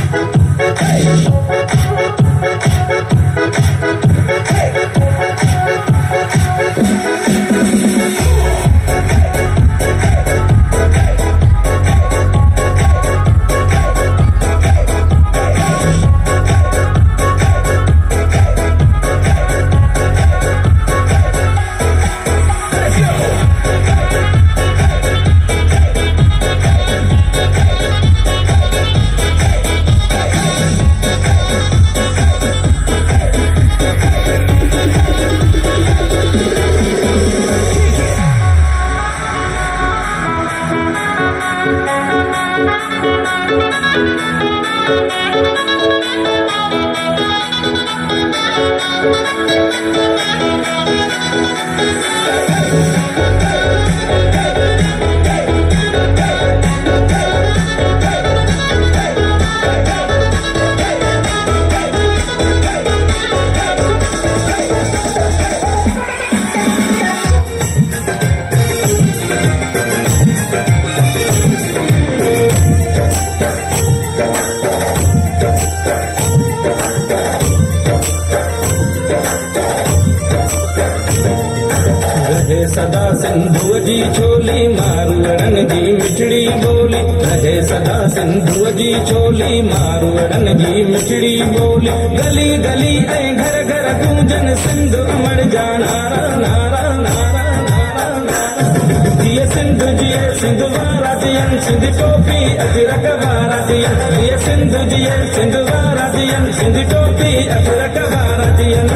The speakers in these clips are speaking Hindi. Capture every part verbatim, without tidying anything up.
सदा सिंधु जी छोली मारवड़न जी मिठड़ी बोली, रहे सदा सिंधु जी छोली मारवड़न जी मिठड़ी बोली। गली गली ऐ घर घर गूंजन सिंधु अमर जा नारा नारा नारा नारा नारा। जिए सिंधु जिए सिंधु वारा दियन सिंध टोपी अजरक वारा दियन, जिए सिंधु जिए सिंधु वारा दियन सिंध टोपी अजरक वारा दियन।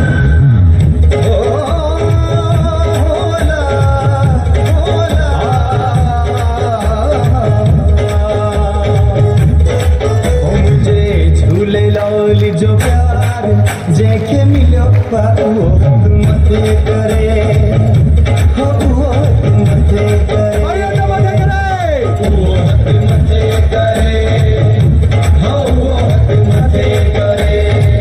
जो प्यार जेके मिलो वो मथे करे, हो वो मथे करे, वो मथे करे, हो वो मथे करे।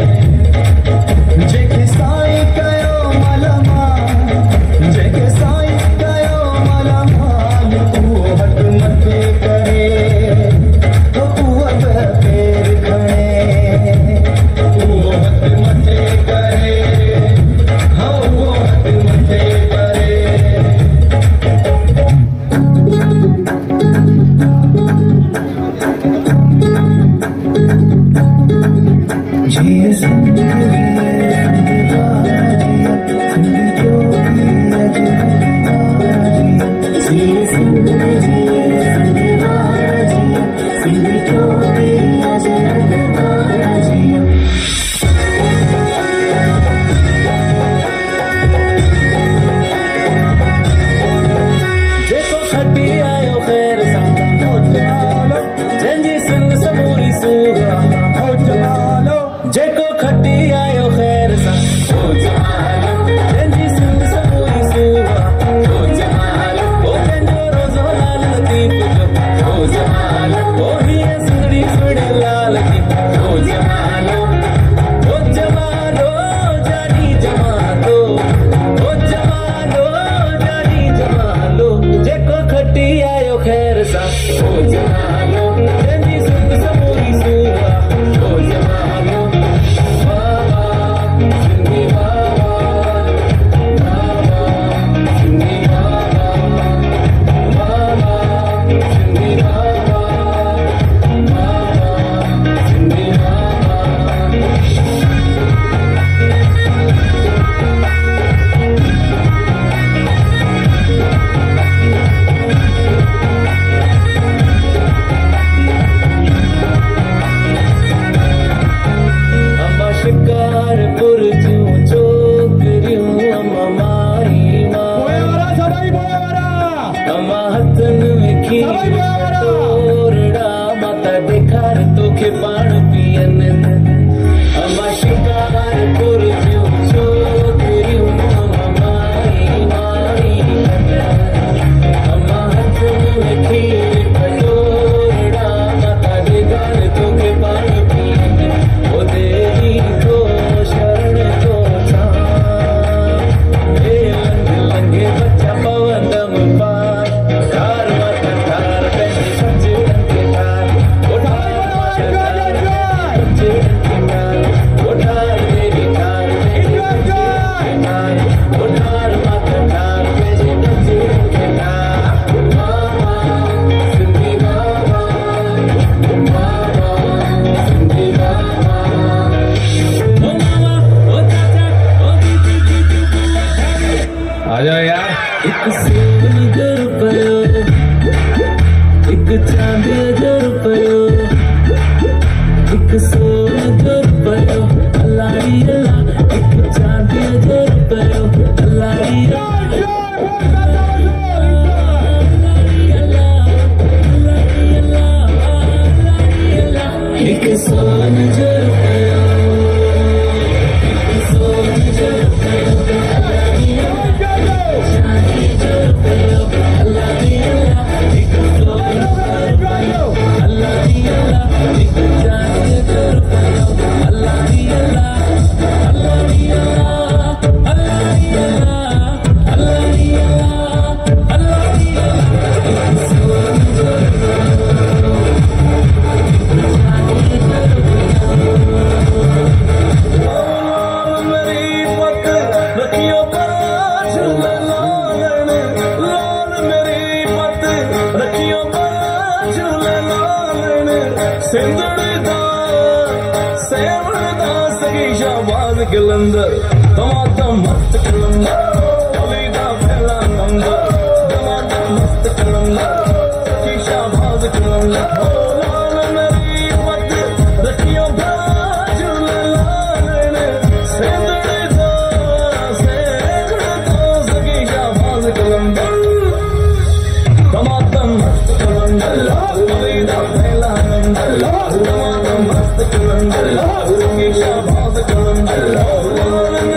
जेके साईं कयो मलमा, जेके साईं कयो मलमा, वो हथ मथे करे, हो वो पैर खणे। सोन जो रुपयो अल्लाह दी अल्लाह, एक चांदी जो रुपयो अल्लाह दी एक सोन जो रुपयो, एक सोन जो रुपयो अल्लाह दी अल्लाह, चांदी जो रुपयो अल्लाह दी अल्लाह, एक सोन जो रुपयो अल्लाह दी अल्लाह, एक चांदी जो रुपयो अल्लाह दी अल्लाह, अल्लाह दी अल्लाह, अल्लाह दी अल्लाह, अल्लाह दी अल्लाह, अल्लाह दी अल्लाह, एक सोन जो कलंदर टमाटर मस्त कलंदर, अलीदा पहला नंबर टमाटर मस्त कलंदर, शीशा बाज कलंदर, लाल मेरी मत रखियो बाजू लाल ने, सेंदड़े दा सेंदड़े दा शीशा बाज कलंदर, टमाटर मस्त कलंदर, अलीदा पहला नंबर टमाटर मस्त कलंदर, शीशा बाज कलंदर।